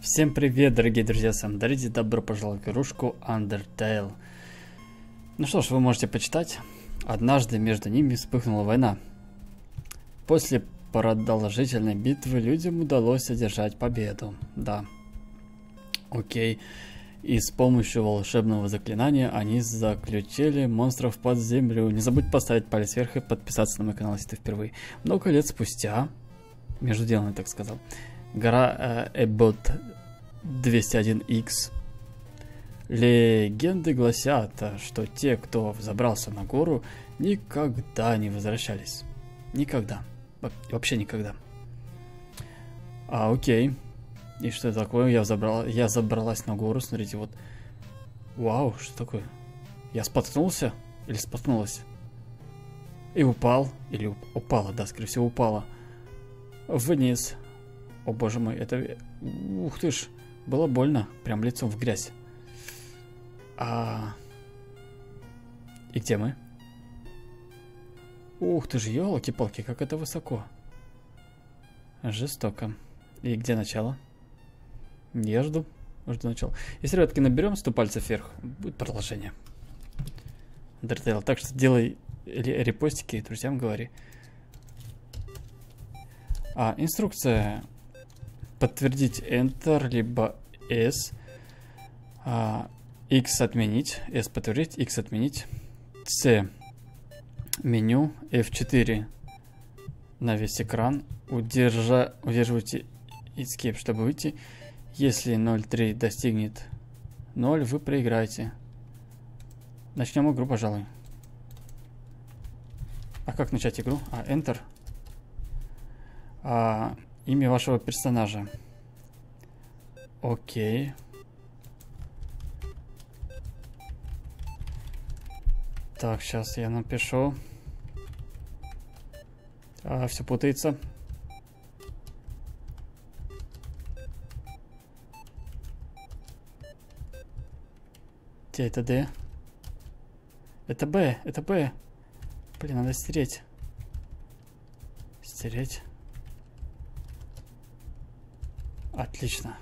Всем привет, дорогие друзья, с вами Дарити, добро пожаловать в игрушку Undertale. Ну что ж, вы можете почитать. Однажды между ними вспыхнула война. После продолжительной битвы людям удалось одержать победу. Да. Окей. И с помощью волшебного заклинания они заключили монстров под землю. Не забудь поставить палец вверх и подписаться на мой канал, если ты впервые. Много лет спустя, между делом я так сказал, гора Эббот 201X. Легенды гласят, что те, кто взобрался на гору, никогда не возвращались. Никогда. Вообще никогда. Окей. И что это такое? Я забралась на гору, смотрите, вот. Вау, что такое? Я споткнулся? Или споткнулась? И упал. Или упала, да, скорее всего, упала. Вниз. О боже мой, это... Ух ты ж, было больно. Прям лицом в грязь. И где мы? Ух ты ж, елки-палки, как это высоко. Жестоко. И где начало? Я жду начала. Если, ребятки, наберем 100 пальцев вверх, будет продолжение. Undertale. Так что делай репостики, друзьям говори. Инструкция. Подтвердить Enter, либо S. X отменить. S подтвердить, X отменить. C. Меню. F4 на весь экран. Удерживайте Escape, чтобы выйти. Если 0.3 достигнет 0, вы проиграете. Начнем игру, пожалуй. Как начать игру? Enter. Имя вашего персонажа. Окей. Так, сейчас я напишу. Все путается. Где это Д? Это Б, это Б. Блин, надо стереть. Стереть. Отлично.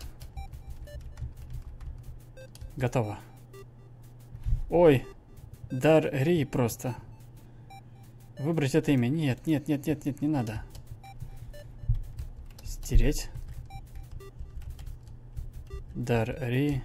Готово. Ой, Дарри просто. Выбрать это имя. Нет, нет, нет, нет, нет, не надо. Стереть. Дарри.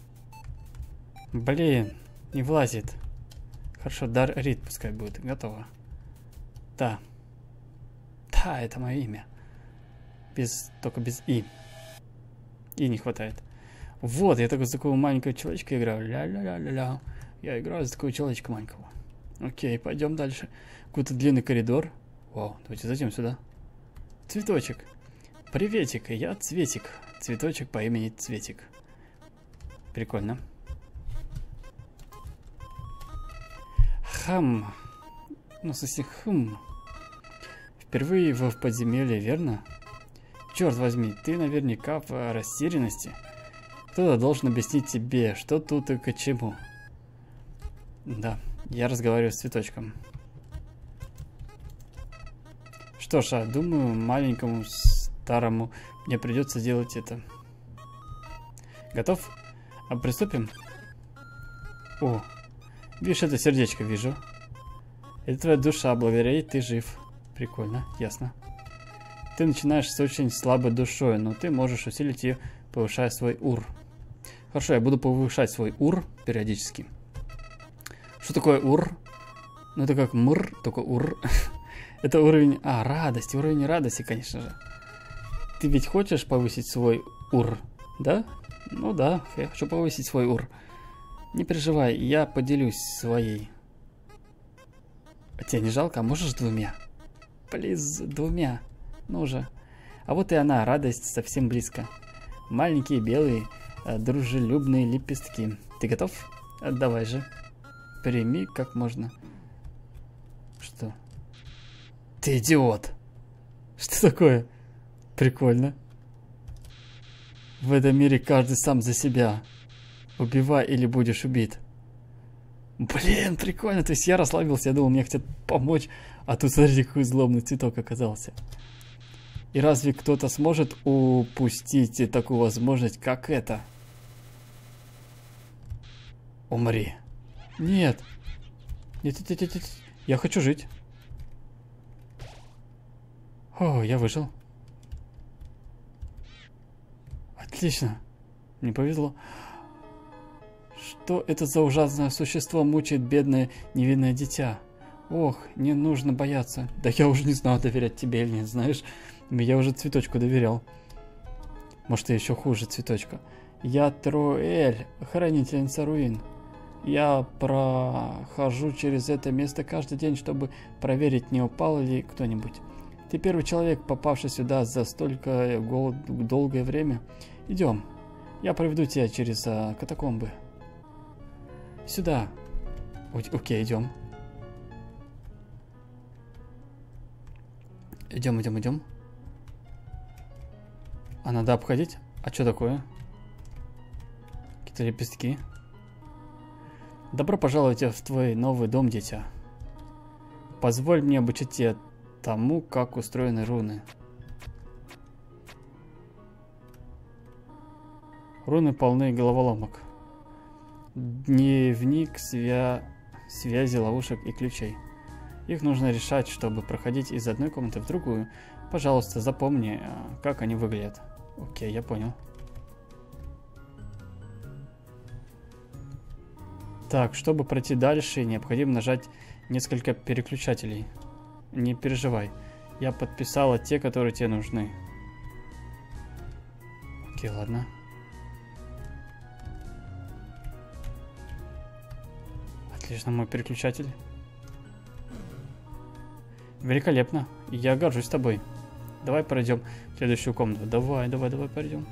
Блин, не влазит. Хорошо, Дарри пускай будет. Готово. Да. Да, это мое имя. Только без И. И не хватает. Вот, я за такого маленького человечка играю. Ля-ля-ля-ля-ля. Я играю за такого человечка маленького. Окей, пойдем дальше. Какой-то длинный коридор. Вау, давайте зайдем сюда. Цветочек. Приветик, я Цветик. Цветочек по имени Цветик. Прикольно. Ну, в смысле, Впервые в подземелье, верно? Черт возьми, ты наверняка в растерянности. Кто-то должен объяснить тебе, что тут и к чему. Да, я разговариваю с цветочком. Что ж, думаю, маленькому старому мне придется делать это. Готов? Приступим? О, видишь, это сердечко вижу. Это твоя душа, благодаря ей ты жив. Прикольно, ясно. Ты начинаешь с очень слабой душой, но ты можешь усилить ее, повышая свой ур. Хорошо, я буду повышать свой ур периодически. Что такое ур? Ну это как мр, только ур. Это уровень... радости, уровень радости, конечно же. Ты ведь хочешь повысить свой ур, да? Ну да, я хочу повысить свой ур. Не переживай, я поделюсь своей. А тебе не жалко? Можешь 2? Плиз, 2. Ну же. А вот и она, радость совсем близко. Маленькие белые, дружелюбные лепестки. Ты готов? Давай же. Прими как можно. Что? Ты идиот! Что такое? Прикольно. В этом мире каждый сам за себя. Убивай или будешь убит. Блин, прикольно. То есть я расслабился, я думал, мне хотят помочь. А тут смотрите, какой злобный цветок оказался. И разве кто-то сможет упустить такую возможность, как это? Умри. Нет. Нет, нет, нет, нет, нет. Я хочу жить. О, я выжил. Отлично. Мне повезло. Что это за ужасное существо мучает бедное невинное дитя? Ох, не нужно бояться. Да я уже не знаю, доверять тебе или нет, знаешь. Я уже цветочку доверял. Может, и еще хуже цветочка. Я Троэль, хранительница руин. Я прохожу через это место каждый день, чтобы проверить, не упал ли кто-нибудь. Ты первый человек, попавший сюда за столько долгое время. Идем. Я проведу тебя через катакомбы. Сюда. Окей, идем. Идем, идем, идем. А надо обходить? А что такое? Какие-то лепестки. Добро пожаловать в твой новый дом, дитя. Позволь мне обучить тебя тому, как устроены руны. Руны полны головоломок. Дневник связи, ловушек и ключей. Их нужно решать, чтобы проходить из одной комнаты в другую. Пожалуйста, запомни, как они выглядят. Окей, я понял. Так, чтобы пройти дальше, необходимо нажать несколько переключателей. Не переживай, я подписала те, которые тебе нужны. Окей, ладно. Отлично, мой переключатель. Великолепно. Я горжусь тобой. Давай пройдем в следующую комнату. Давай, давай, давай пройдем.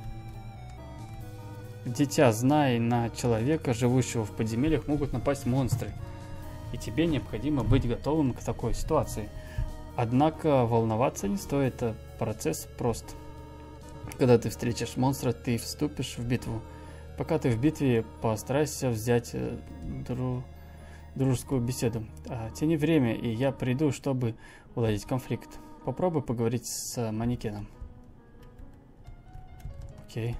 Дитя, знай, на человека, живущего в подземельях, могут напасть монстры. И тебе необходимо быть готовым к такой ситуации. Однако волноваться не стоит, процесс прост. Когда ты встретишь монстра, ты вступишь в битву. Пока ты в битве, постарайся взять дружескую беседу. Тяни время, и я приду, чтобы уладить конфликт. Попробуй поговорить с манекеном. Окей.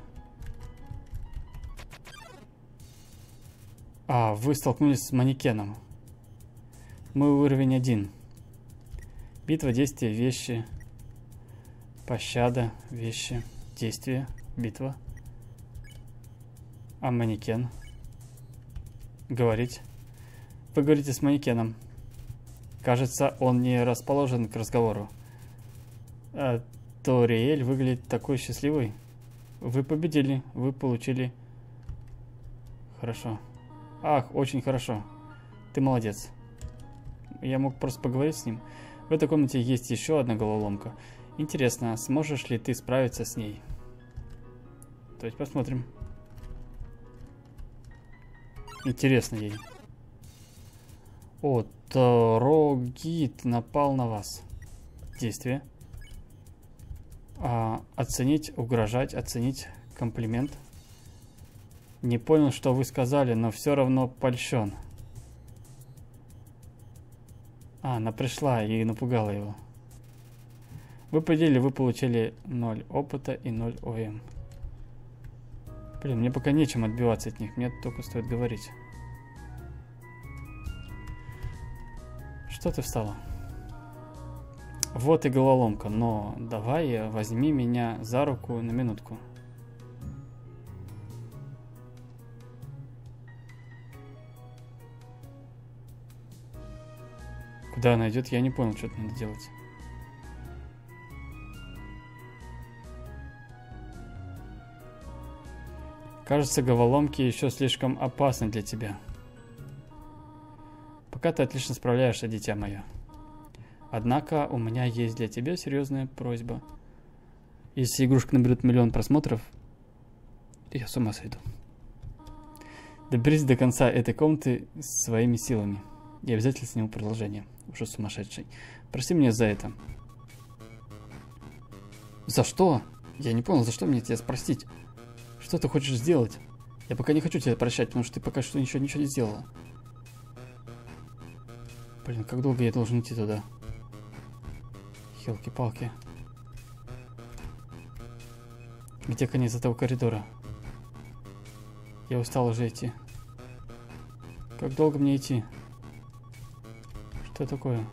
Вы столкнулись с манекеном. Мой уровень 1. Битва, действие, вещи. Пощада, вещи, действие, битва. Манекен. Говорить. Вы говорите с манекеном. Кажется, он не расположен к разговору. Ториэль выглядит такой счастливый. Вы победили. Вы получили... Хорошо. Ах, очень хорошо. Ты молодец. Я мог просто поговорить с ним. В этой комнате есть еще одна головоломка. Интересно, сможешь ли ты справиться с ней? То есть посмотрим. Интересно ей. О, Трогит напал на вас. Действие. Оценить, угрожать, оценить, комплимент. Не понял, что вы сказали, но все равно польщен. Она пришла и напугала его. Вы победили, вы получили 0 опыта и 0 ОМ. Блин, мне пока нечем отбиваться от них, мне только стоит говорить. Что ты встала? Вот и головоломка, но давай возьми меня за руку на минутку. Куда она идет, я не понял, что надо делать. Кажется, головоломки еще слишком опасны для тебя. Пока ты отлично справляешься, дитя мое. Однако у меня есть для тебя серьезная просьба. Если игрушка наберет 1 000 000 просмотров, я с ума сойду. Доберись до конца этой комнаты своими силами. Я обязательно сниму продолжение. Уже сумасшедший. Прости меня за это. За что? Я не понял, за что мне тебя спросить? Что ты хочешь сделать? Я пока не хочу тебя прощать, потому что ты пока что ничего не сделала. Блин, как долго я должен идти туда? Елки-палки. Где конец этого коридора? Я устал уже идти. Как долго мне идти? Что такое?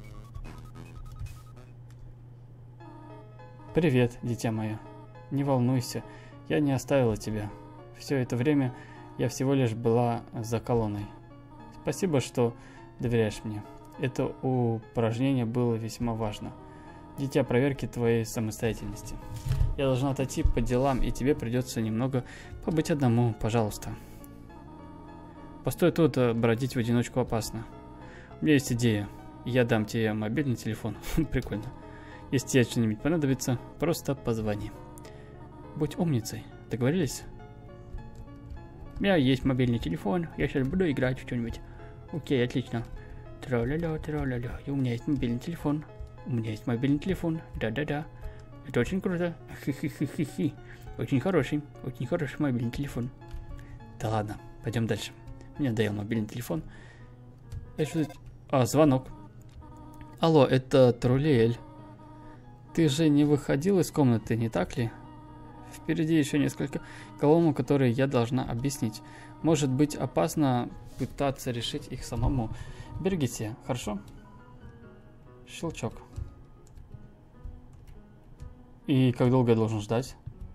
Привет, дитя мое. Не волнуйся, я не оставила тебя. Все это время я всего лишь была за колонной. Спасибо, что доверяешь мне. Это упражнение было весьма важно. Дитя проверки твоей самостоятельности. Я должна отойти по делам, и тебе придется немного побыть одному, пожалуйста. Постой тут, бродить в одиночку опасно. У меня есть идея. Я дам тебе мобильный телефон. Прикольно. Если тебе что-нибудь понадобится, просто позвони. Будь умницей. Договорились? У меня есть мобильный телефон. Я сейчас буду играть в что-нибудь. Окей, отлично. Тра-ля-ля, тра-ля-ля. И у меня есть мобильный телефон. У меня есть мобильный телефон. Да-да-да. Это очень круто. Хи-хи-хи-хи-хи. Очень хороший мобильный телефон. Да ладно, пойдем дальше. Мне надоел мобильный телефон. Звонок. Алло, это Троллиэль. Ты же не выходил из комнаты, не так ли? Впереди еще несколько колонн, которые я должна объяснить. Может быть опасно пытаться решить их самому. Берегите, хорошо? Щелчок. И как долго я должен ждать?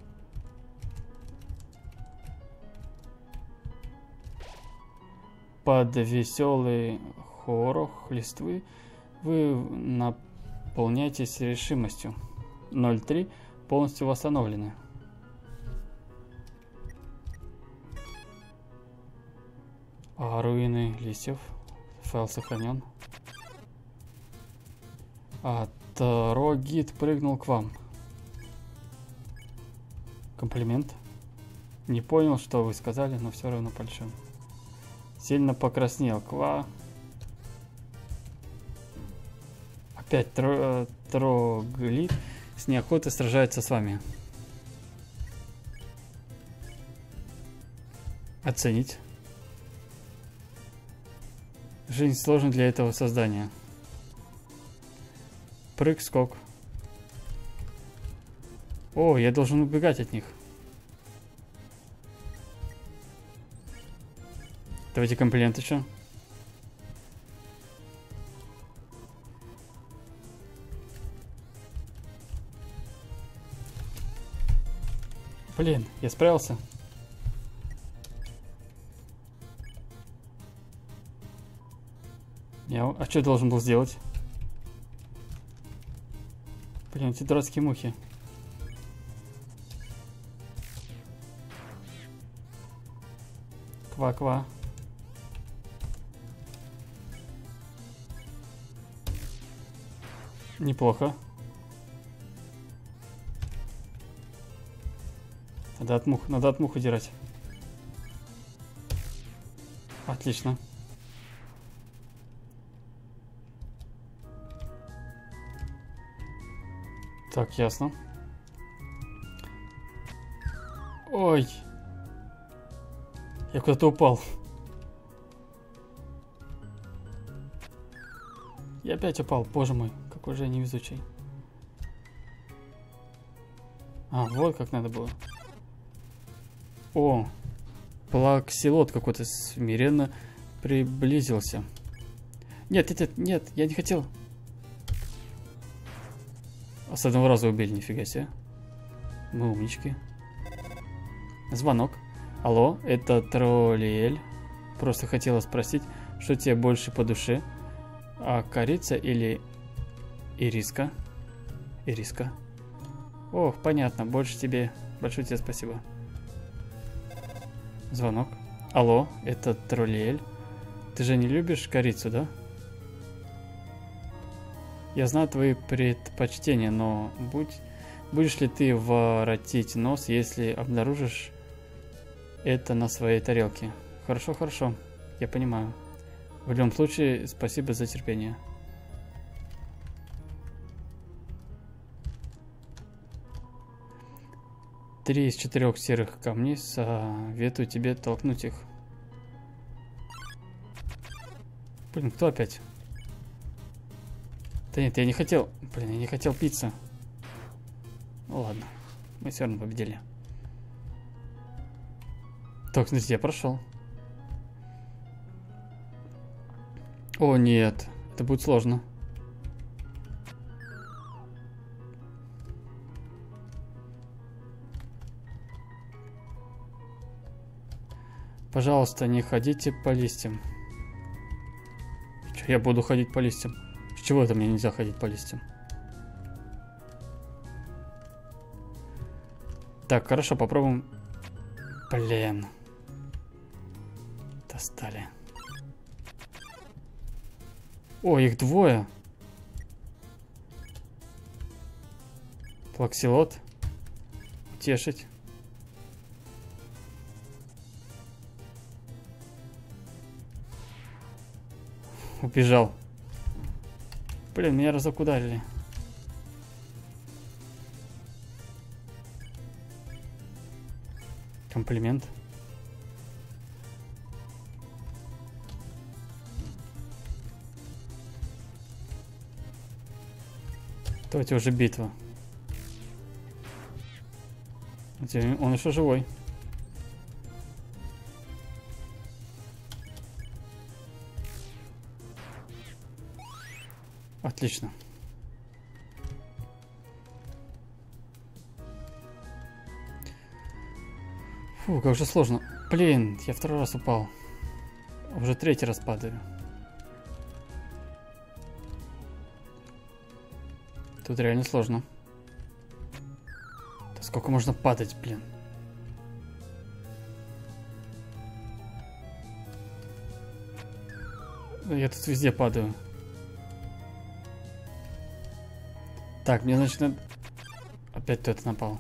Под веселый хорох листвы вы наполняетесь решимостью. 03 полностью восстановлены. Руины листьев. Файл сохранен. Трогит прыгнул к вам. Комплимент. Не понял, что вы сказали, но все равно польщен. Сильно покраснел. Ква. Опять Троглит с неохотой сражается с вами. Оценить. Жизнь сложна для этого создания. Прыг-скок. О, я должен убегать от них. Давайте комплимент еще. Блин, я справился. А что я должен был сделать? Блин, эти дурацкие мухи. Ква-ква. Неплохо. Надо от мух удирать. Отлично. Так, ясно. Ой. Я куда-то упал. Я опять упал, боже мой, какой же я невезучий. Вот как надо было. О, плаксилот какой-то смиренно приблизился. Нет, нет, я не хотел. С одного раза убили, нифига себе. Мы умнички. Звонок. Алло, это Троллиэль. Просто хотела спросить, что тебе больше по душе? Корица или ириска? Ириска. Ох, понятно, большое тебе спасибо. Звонок. Алло, это Троллиэль. Ты же не любишь корицу, да? Я знаю твои предпочтения, но будешь ли ты воротить нос, если обнаружишь это на своей тарелке? Хорошо, хорошо, я понимаю. В любом случае, спасибо за терпение. Три из 4 серых камней, советую тебе толкнуть их. Блин, кто опять? Да нет, я не хотел. Блин, я не хотел пицца. Ну ладно. Мы все равно победили. Так, смотрите, я прошел. О, нет. Это будет сложно. Пожалуйста, не ходите по листьям. Что, я буду ходить по листьям? С чего это мне нельзя ходить по листьям? Так, хорошо, попробуем. Блин. Достали. О, их двое. Плаксилот. Утешить. Убежал. Блин, меня разок ударили. Комплимент. Давайте уже битва. Он еще живой. Отлично. Фу, как же сложно. Блин, я второй раз упал. Уже третий раз падаю. Тут реально сложно. Да сколько можно падать, блин. Я тут везде падаю. Так, мне, значит, надо... Опять кто-то напал.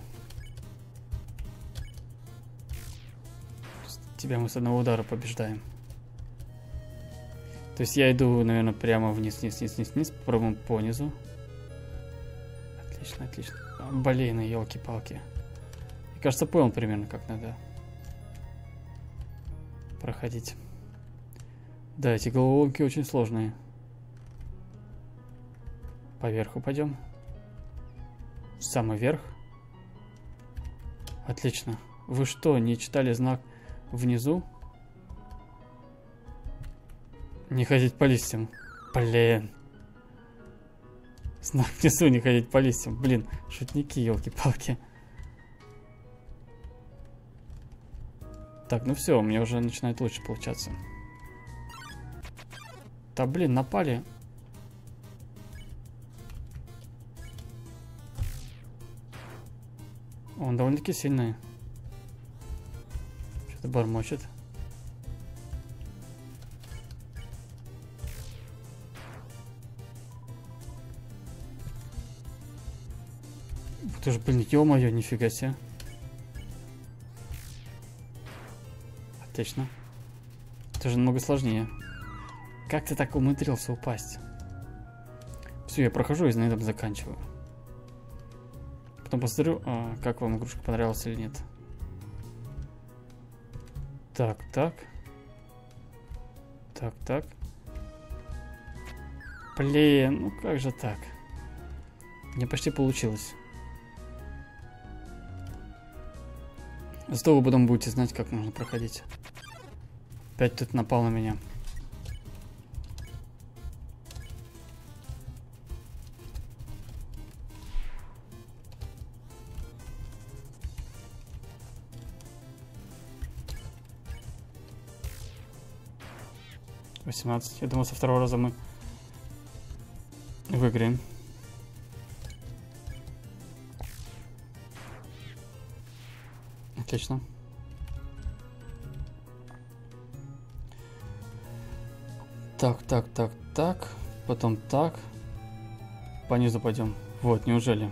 Тебя мы с одного удара побеждаем. То есть я иду, наверное, прямо вниз, вниз, вниз, вниз, вниз. Попробуем по низу. Отлично, отлично. Блин, елки-палки. Мне кажется, понял примерно, как надо проходить. Да, эти головоломки очень сложные. Поверху пойдем. В самый верх. Отлично. Вы что, не читали знак внизу? Не ходить по листьям. Блин. Знак внизу, не ходить по листьям. Блин, шутники, елки-палки. Так, ну все, у меня уже начинает лучше получаться. Да блин, напали. Он довольно-таки сильный. Что-то бормочет. Ты же, блин, ё-моё, нифига себе. Отлично. Это же намного сложнее. Как ты так умудрился упасть? Все, я прохожу и на этом заканчиваю. Потом посмотрю, как вам игрушка понравилась или нет. Так, так. Так, так. Блин, ну как же так? Мне почти получилось. Зато вы потом будете знать, как нужно проходить. Опять тут напал на меня. $18. Я думал, со второго раза мы выиграем. Отлично. Так, так, так, так. Потом так. По низу пойдем. Вот, неужели?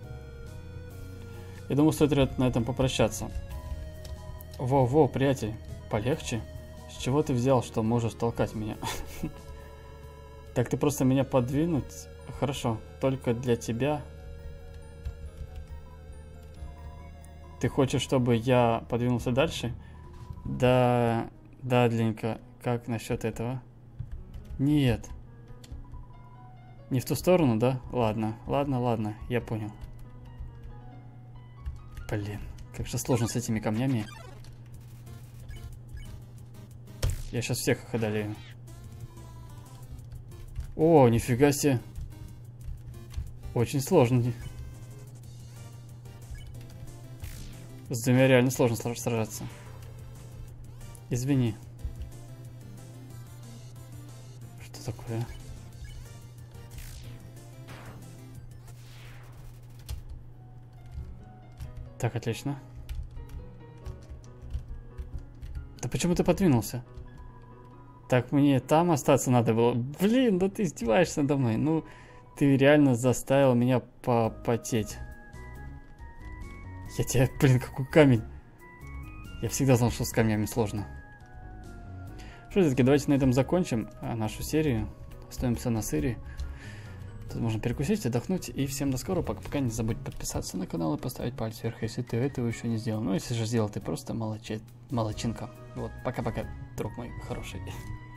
Я думаю, стоит на этом попрощаться. Во-во, приятель, полегче. С чего ты взял, что можешь толкать меня? Так ты просто меня подвинуть? Хорошо, только для тебя. Ты хочешь, чтобы я подвинулся дальше? Да, дадленько. Как насчет этого? Нет. Не в ту сторону, да? Ладно, ладно, ладно, я понял. Блин, как же сложно с этими камнями. Я сейчас всех их одолею. О, нифига себе. Очень сложно. С двумя реально сложно сражаться. Извини. Что такое? Так, отлично. Да почему ты подвинулся? Так, мне там остаться надо было. Блин, да ты издеваешься надо мной. Ну, ты реально заставил меня попотеть. Я тебя, блин, какой камень. Я всегда знал, что с камнями сложно. Что ж, давайте на этом закончим нашу серию. Остаемся на сыре. Тут можно перекусить, отдохнуть. И всем до скорого. Пока не забудь подписаться на канал и поставить палец вверх, если ты этого еще не сделал. Ну, если же сделал, ты просто молодчинка. Вот, пока-пока, друг мой хороший.